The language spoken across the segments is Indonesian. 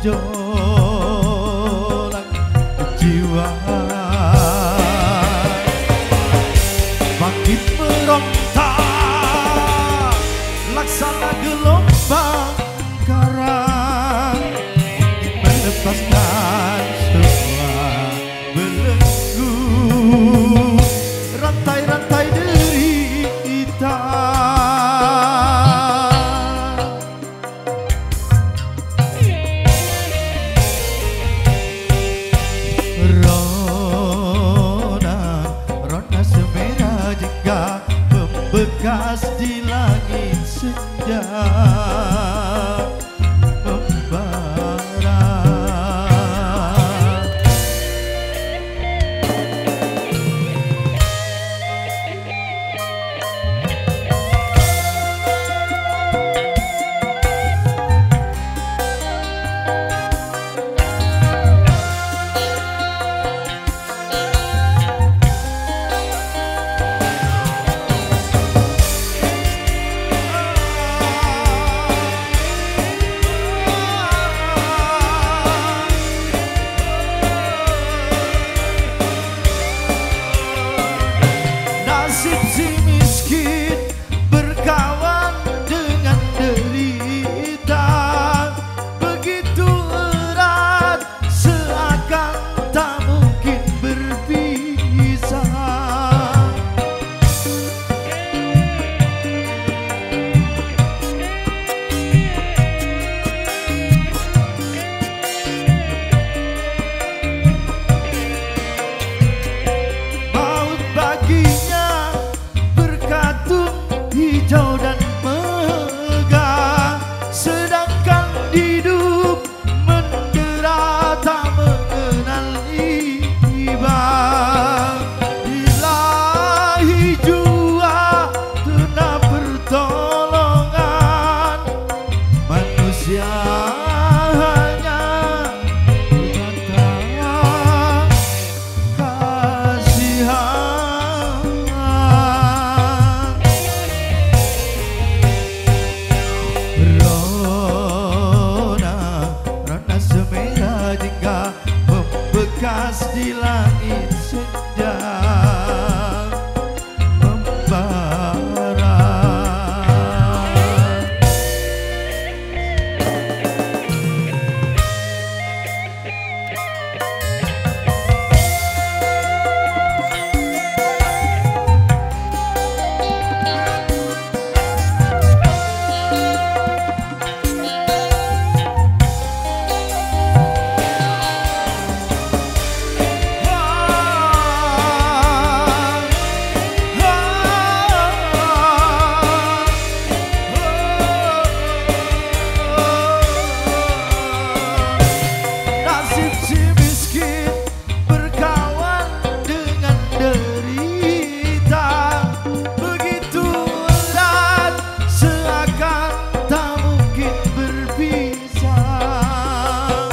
gejolak jiwa bangkit berontak laksana gelombang karang melepaskan semua belenggu rantai-rantai derita Rona semerah jika membekas di langit senja membara. Nasib si miskin berkawan dengan derita begitu erat seakan tak mungkin berpisah. Maut baginya berkatup hijau dan megah, sedangkan hidup mendera tak mengenal iba. Ilahi jua tuna pertolongan manusia hanya berkata kasihan. Rona semerah jika membekas di langit senja membara. Nasib si miskin berkawan dengan derita begitu erat seakan tak mungkin berpisah.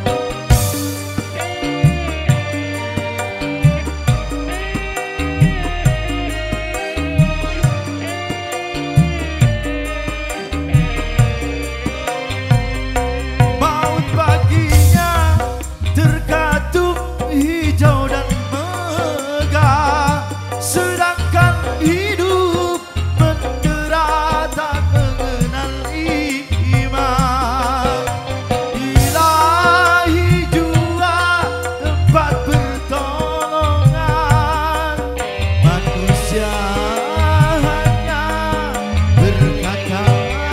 Maut baginya terkatup hijau dan megah, sedangkan hidup mendera tak mengenal iman. Ilahi jua tempat pertolongan manusia hanya berkata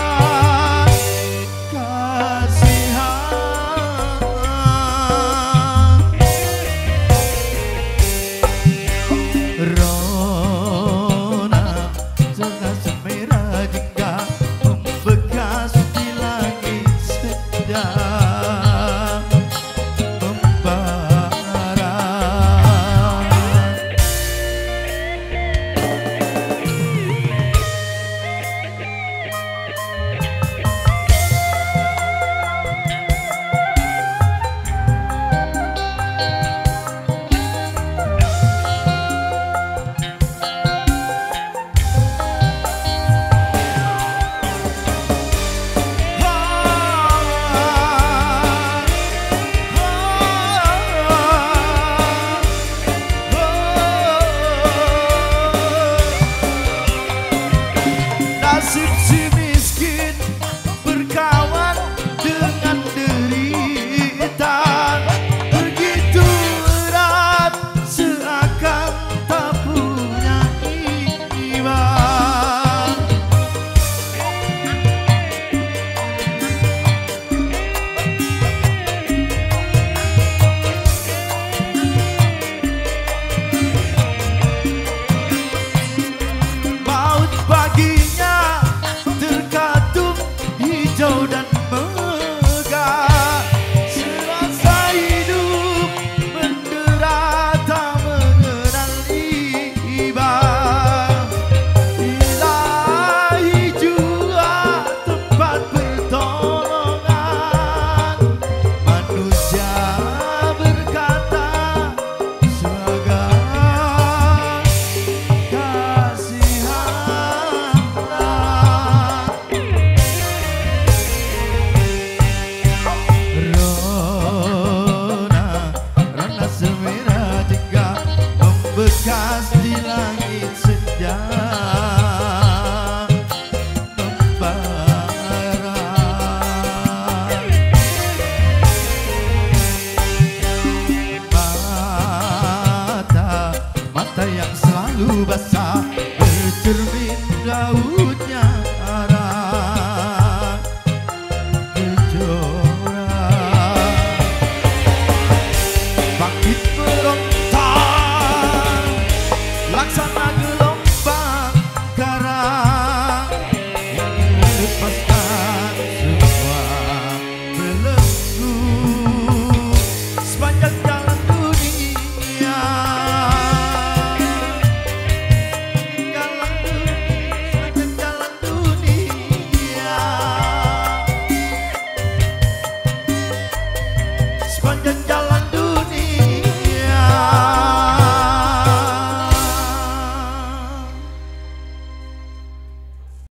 kasihan. Rona semerah jika membekas di langit senja membara. basah bercermin rautnya arah kejora. Bangkit berontak laksana gelombang karang, ingin melepaskan semua belenggu sepanjang jalan dunia. Sepanjang jalan dunia, sepanjang